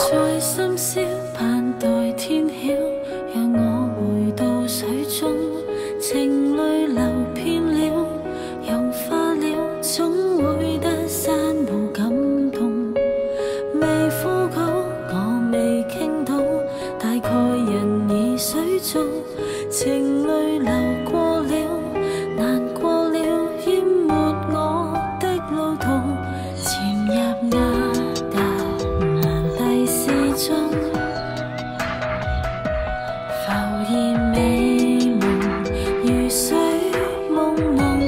在深宵盼待天曉，讓我回到水中，情淚流遍了，融化了，總會得散步感動。未敷稿，我未傾到，大概人已水做，情淚流過了，難過了，淹沒我的路途，潛入亞特蘭蒂斯中，浮現美夢，如水朦朧，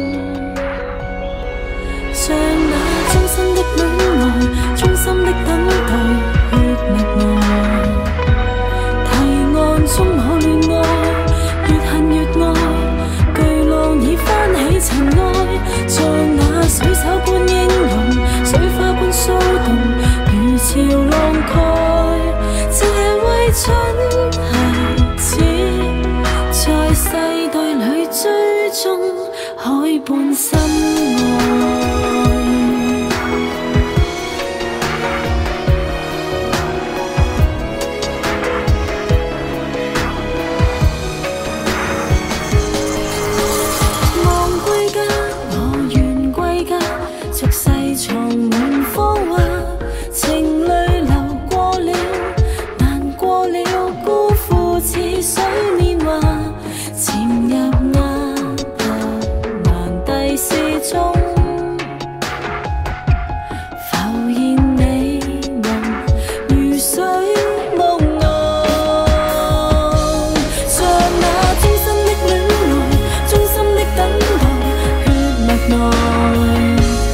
像那終身的戀愛，衷心的等待，血脈內提案中我戀愛，越恨越愛，巨浪已翻起塵埃，像那水手般英勇，水花般騷動，如潮浪蓋，這位蠢孩子在世代裏追蹤海般深愛。俗世藏滿謊話，情淚流過了，難過了，辜負似水年華，潛入亞特蘭蒂斯中，浮現美夢，如水夢岸，像那終身的戀愛，衷心的等待，血脈內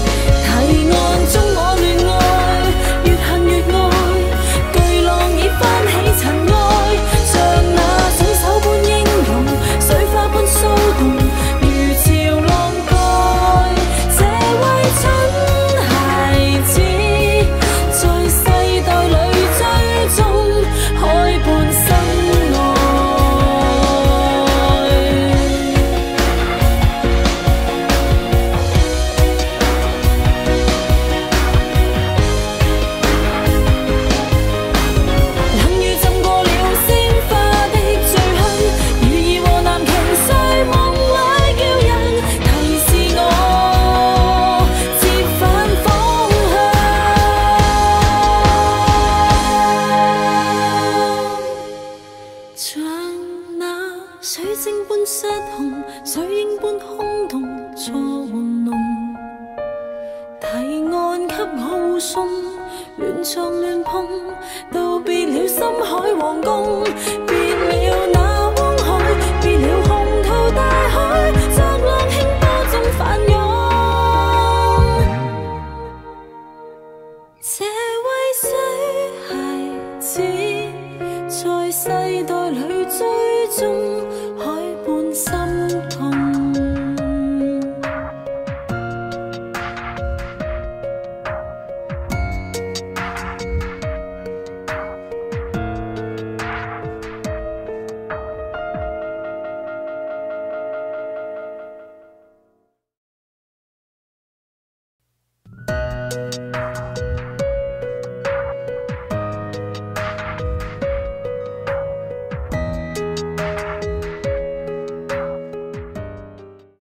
水晶般失控，水櫻般空洞，錯玩弄。提案給我護送，亂撞亂碰，道別了深海皇宮。